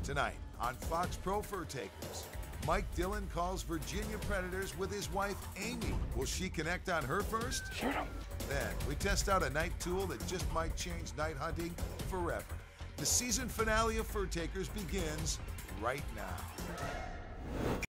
Tonight on Fox Pro Furtakers, Mike Dillon calls Virginia predators with his wife, Amy. Will she connect on her first? Shoot him. Then we test out a night tool that just might change night hunting forever. The season finale of Furtakers begins right now.